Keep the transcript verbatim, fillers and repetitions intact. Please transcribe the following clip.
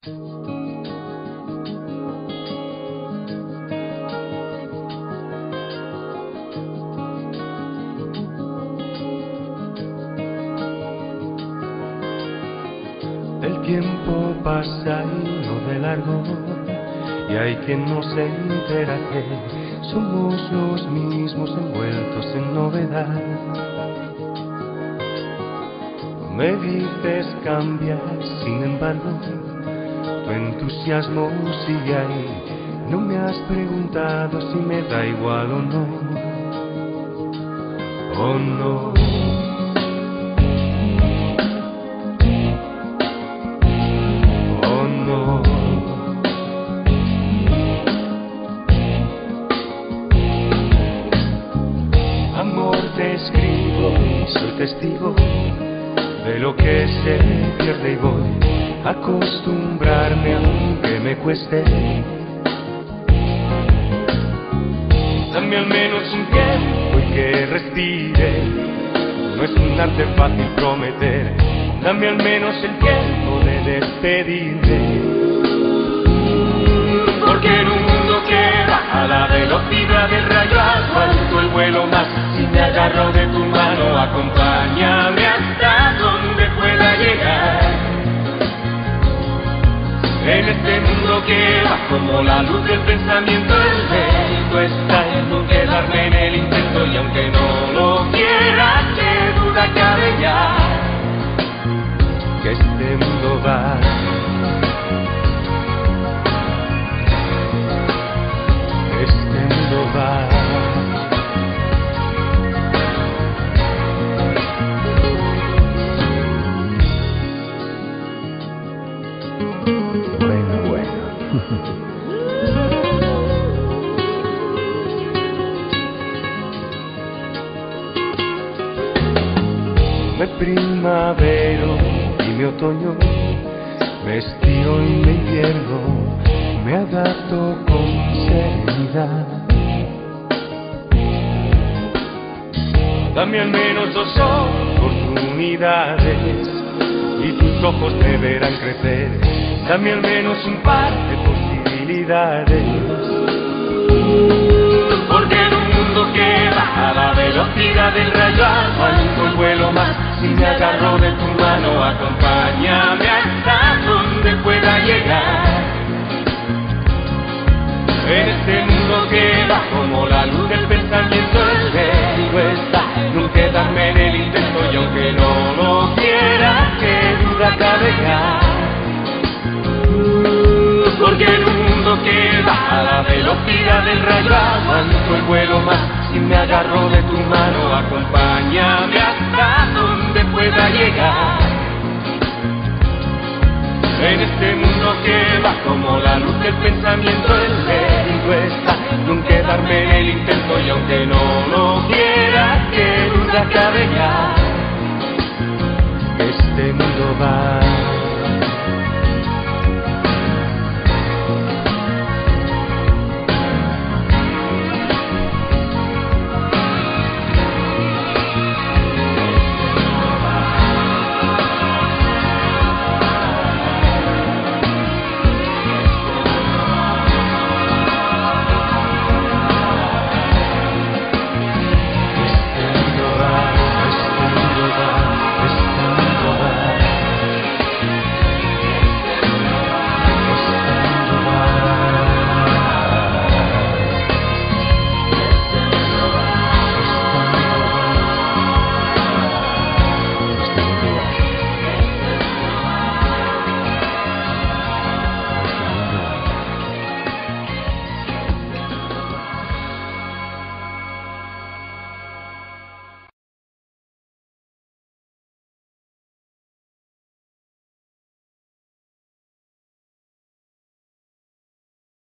El tiempo pasa y no de largo, y hay quien no se entera que somos los mismos envueltos en novedad. Me dices cambiar, sin embargo, tu entusiasmo sigue ahí. No me has preguntado si me da igual o no, o no. Te escribo y soy testigo de lo que se pierde y voy a acostumbrarme aunque me cueste. Dame al menos un tiempo y que respire, no es un arte fácil prometer. Dame al menos el tiempo de despedirme, porque en un mundo que va a la velocidad del rayo alto el vuelo más. Si me agarro de tu mano, acompáñame hasta donde pueda llegar. En este mundo que va como la luz del pensamiento, el mérito está en no quedarme en el intento. Y aunque no lo quiera, qué duda cabe ya, que este mundo va. Este mundo va. Bueno, bueno. Me primavero y mi otoño, me estío y me invierno, me adapto con serenidad. Dame al menos dos oportunidades y tus ojos me verán crecer. Dame al menos un par de posibilidades, porque en un mundo que va a la velocidad del rayo alto el vuelo más. Si me agarro de tu mano, acompáñame hasta donde pueda llegar. En este mundo que va como la luz del pensamiento, el peligro está en no quedarme en el intento. Y aunque no lo quiera, qué duda cabe ya, porque en un mundo que va a la velocidad del rayo aguanto el vuelo más. Si me agarro de tu mano, acompáñame hasta donde pueda llegar. En este mundo que va como la luz del pensamiento, el peligro está en no quedarme en el intento. Y aunque no lo quiera, qué duda cabe ya, este mundo va.